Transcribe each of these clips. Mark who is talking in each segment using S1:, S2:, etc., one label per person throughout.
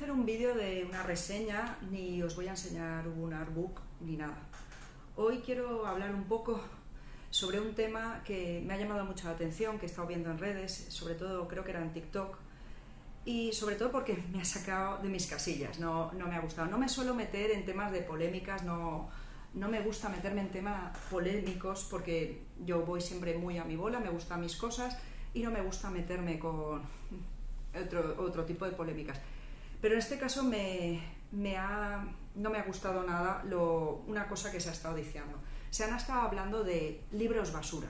S1: hacer un vídeo de una reseña, ni os voy a enseñar un artbook, ni nada. Hoy quiero hablar un poco sobre un tema que me ha llamado mucho la atención, que he estado viendo en redes, sobre todo creo que era en TikTok, y sobre todo porque me ha sacado de mis casillas, no me ha gustado. No me suelo meter en temas de polémicas, no me gusta meterme en temas polémicos porque yo voy siempre muy a mi bola, me gustan mis cosas y no me gusta meterme con otro tipo de polémicas. Pero en este caso no me ha gustado nada una cosa que se ha estado diciendo. Se han estado hablando de libros basura.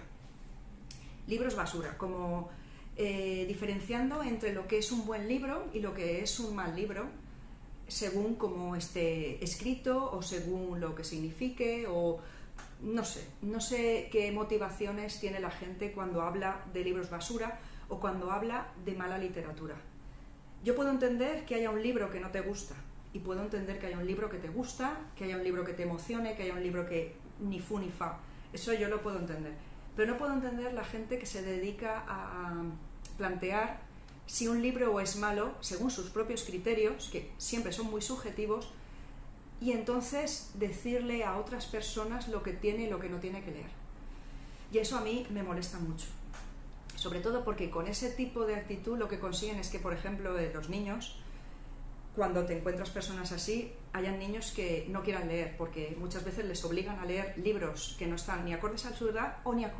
S1: Libros basura, como diferenciando entre lo que es un buen libro y lo que es un mal libro, según cómo esté escrito o según lo que signifique, o no sé qué motivaciones tiene la gente cuando habla de libros basura o cuando habla de mala literatura. Yo puedo entender que haya un libro que no te gusta y puedo entender que haya un libro que te gusta, que haya un libro que te emocione, que haya un libro que ni fu ni fa. Eso yo lo puedo entender. Pero no puedo entender la gente que se dedica a plantear si un libro es malo según sus propios criterios, que siempre son muy subjetivos, y entonces decirle a otras personas lo que tiene y lo que no tiene que leer. Y eso a mí me molesta mucho. Sobre todo porque con ese tipo de actitud lo que consiguen es que, por ejemplo, los niños, cuando te encuentras personas así, hayan niños que no quieran leer, porque muchas veces les obligan a leer libros que no están ni acordes a su edad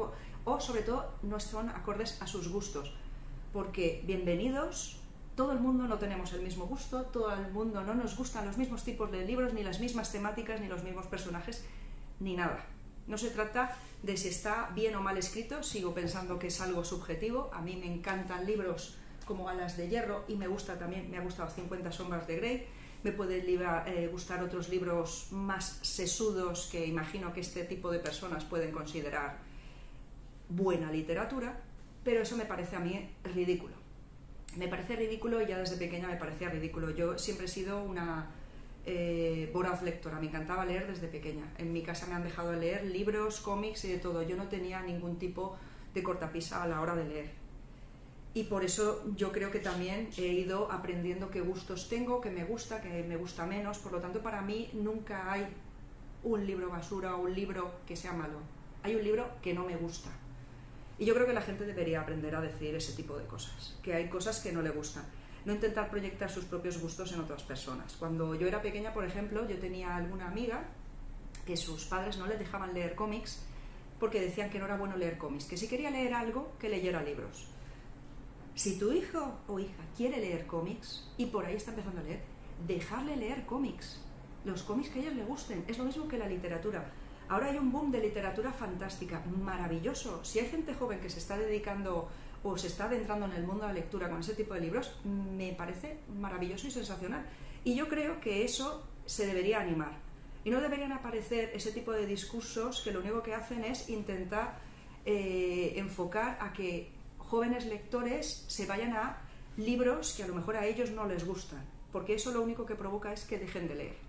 S1: o sobre todo no son acordes a sus gustos. Porque bienvenidos, todo el mundo no tenemos el mismo gusto, todo el mundo no nos gustan los mismos tipos de libros, ni las mismas temáticas, ni los mismos personajes, ni nada. No se trata de si está bien o mal escrito, sigo pensando que es algo subjetivo. A mí me encantan libros como Alas de Hierro y me ha gustado 50 sombras de Grey. Me pueden gustar otros libros más sesudos que imagino que este tipo de personas pueden considerar buena literatura, pero eso me parece a mí ridículo. Me parece ridículo y ya desde pequeña me parecía ridículo. Yo siempre he sido una voraz lectora, me encantaba leer desde pequeña. En mi casa me han dejado leer libros, cómics y de todo. Yo no tenía ningún tipo de cortapisa a la hora de leer. Y por eso yo creo que también he ido aprendiendo qué gustos tengo, qué me gusta menos. Por lo tanto, para mí nunca hay un libro basura o un libro que sea malo. Hay un libro que no me gusta. Y yo creo que la gente debería aprender a decir ese tipo de cosas, que hay cosas que no le gustan. No intentar proyectar sus propios gustos en otras personas. Cuando yo era pequeña, por ejemplo, yo tenía alguna amiga que sus padres no les dejaban leer cómics porque decían que no era bueno leer cómics, que si quería leer algo, que leyera libros. Si tu hijo o hija quiere leer cómics y por ahí está empezando a leer, dejarle leer cómics, los cómics que a ellos le gusten. Es lo mismo que la literatura. Ahora hay un boom de literatura fantástica, maravilloso. Si hay gente joven que se está dedicando o se está adentrando en el mundo de la lectura con ese tipo de libros, me parece maravilloso y sensacional. Y yo creo que eso se debería animar. Y no deberían aparecer ese tipo de discursos que lo único que hacen es intentar enfocar a que jóvenes lectores se vayan a libros que a lo mejor a ellos no les gustan, porque eso lo único que provoca es que dejen de leer.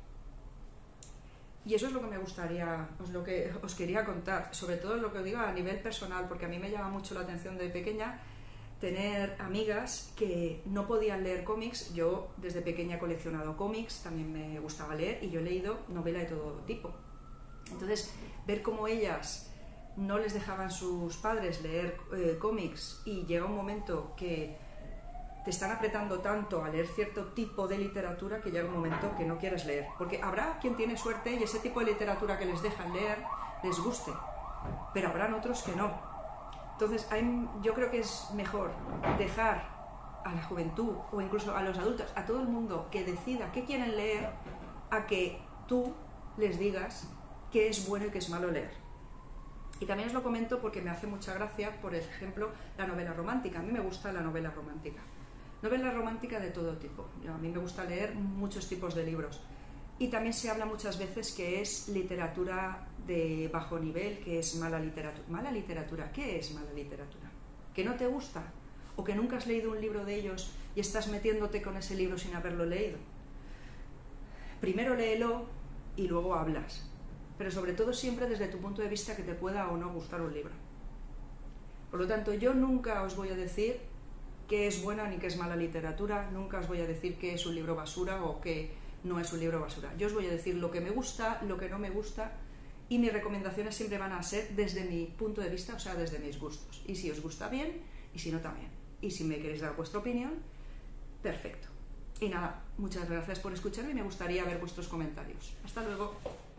S1: Y eso es lo que me gustaría, lo que os quería contar, sobre todo lo que digo a nivel personal, porque a mí me llama mucho la atención de pequeña tener amigas que no podían leer cómics. Yo desde pequeña he coleccionado cómics, también me gustaba leer y yo he leído novela de todo tipo. Entonces, ver cómo ellas no les dejaban sus padres leer cómics y llega un momento que te están apretando tanto a leer cierto tipo de literatura que llega un momento que no quieres leer. Porque habrá quien tiene suerte y ese tipo de literatura que les dejan leer les guste, pero habrán otros que no. Entonces yo creo que es mejor dejar a la juventud o incluso a los adultos, a todo el mundo que decida qué quieren leer, a que tú les digas qué es bueno y qué es malo leer. Y también os lo comento porque me hace mucha gracia, por ejemplo, la novela romántica. A mí me gusta la novela romántica. Novela romántica de todo tipo. A mí me gusta leer muchos tipos de libros. Y también se habla muchas veces que es literatura de bajo nivel, que es mala literatura. ¿Mala literatura? ¿Qué es mala literatura? ¿Que no te gusta? ¿O que nunca has leído un libro de ellos y estás metiéndote con ese libro sin haberlo leído? Primero léelo y luego hablas. Pero sobre todo siempre desde tu punto de vista que te pueda o no gustar un libro. Por lo tanto, yo nunca os voy a decir qué es buena ni qué es mala literatura, nunca os voy a decir qué es un libro basura o qué no es un libro basura. Yo os voy a decir lo que me gusta, lo que no me gusta, y mis recomendaciones siempre van a ser desde mi punto de vista, o sea, desde mis gustos. Y si os gusta bien, y si no también. Y si me queréis dar vuestra opinión, perfecto. Y nada, muchas gracias por escucharme y me gustaría ver vuestros comentarios. Hasta luego.